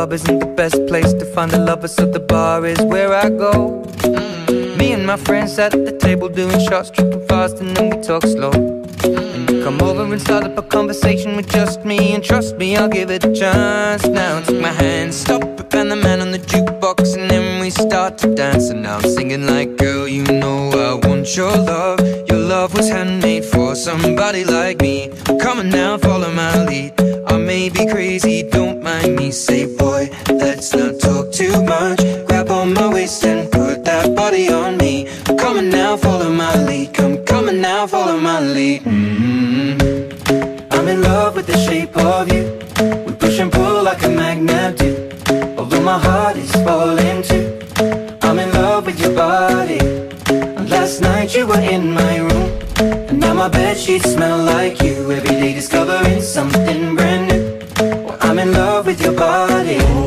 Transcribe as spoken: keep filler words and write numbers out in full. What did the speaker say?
club isn't the best place to find a lover, so the bar is where I go. Me and my friends at the table doing shots, tripping fast, and then we talk slow. And you come over and start up a conversation with just me, and trust me, I'll give it a chance. Now take my hand, stop it, and the man on the jukebox, and then we start to dance. And now I'm singing like, girl, you know I want your love. Your love was handmade for somebody like me. Come on now, follow my lead. I may be crazy, don't mind me. Say, boy, let's not talk too much. Grab on my waist and put that body on me. Come on now, follow my lead. Come, come on now, follow my lead. Mm-hmm. I'm in love with the shape of you. We push and pull like a magnet do. Although my heart is falling too, I'm in love with your body. And last night you were in my room, and now my bedsheets smell like you. Every day discovering something brand new. Well, I'm in love with your body.